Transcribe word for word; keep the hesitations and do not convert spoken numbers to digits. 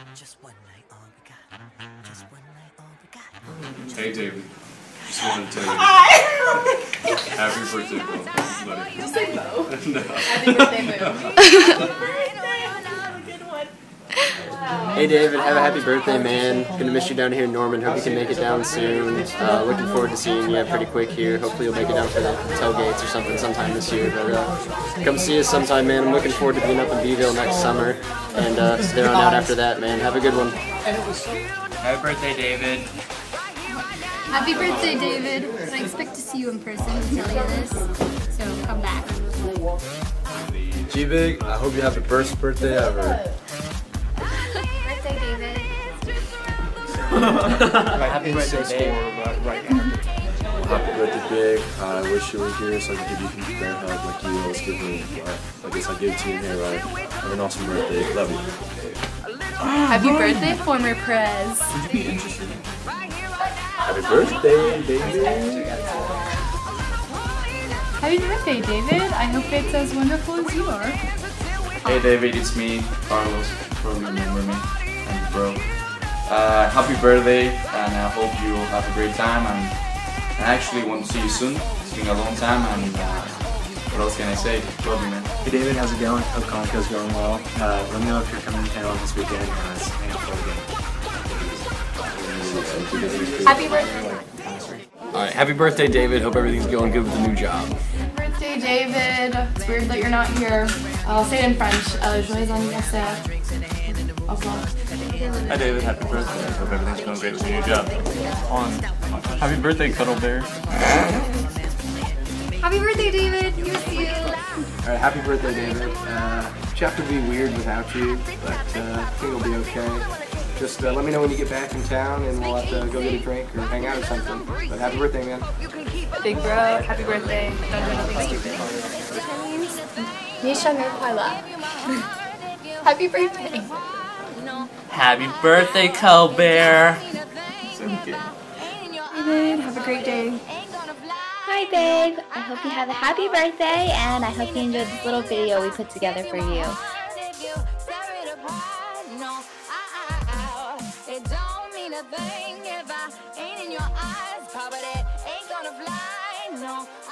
Hey David, just wanted to tell you happy birthday, bro. Did you say Mo? No. Happy birthday, Mo. Hey David, have a happy birthday, man. Gonna miss you down here in Norman. Hope you can make it down soon. Uh, looking forward to seeing you pretty quick here. Hopefully you'll make it down for the tailgates or something sometime this year. But uh, come see us sometime, man. I'm looking forward to being up in Beeville next summer. And uh, stay on out after that, man. Have a good one. Happy birthday, David. Happy birthday, David. I expect to see you in person to tell you this, so come back. G-Big, I hope you have the best birthday ever. Happy birthday, David. Happy birthday, David. Happy birthday, Big. Uh, I wish you were here so I could give you a huge bear hug like you always give me. But I guess I'll give it to you here, right? Have an awesome birthday. Love you. Happy birthday, former Prez. Would you be interested in Happy birthday, David. Happy birthday, David. I hope it's as wonderful as you are. Hey David, it's me, Carlos. Probably remember me. Thank you, bro. Uh, happy birthday, and I hope you have a great time. And I actually want to see you soon. It's been a long time, and uh, what else can I say? Love you, man. Hey David, how's it going? Hope Conco's going well. Uh, let me know if you're coming to town this weekend and let's hang out for a game. Happy birthday. Alright, happy birthday, David. Hope everything's going good with the new job. Happy birthday, David. It's weird that you're not here. I'll say it in French. Uh, joyeux anniversaire. Au revoir. Hi David, happy birthday. I hope everything's going great with your new job. On. Happy birthday, Cuddle Bear. Happy birthday, David. Here's to you. Alright, happy birthday, David. Uh, chapter will be weird without you, but uh, I think it'll be okay. Just uh, let me know when you get back in town and we'll have to go get a drink or hang out or something. But happy birthday, man. Big bro, happy birthday. Don't do anything stupid. Happy birthday. Happy birthday, Colbert. David, have a great day. Hi babe, I hope you have a happy birthday and I hope you enjoyed this little video we put together for you. It don't mean a thing if I ain't in your eyes, but it ain't gonna fly, no.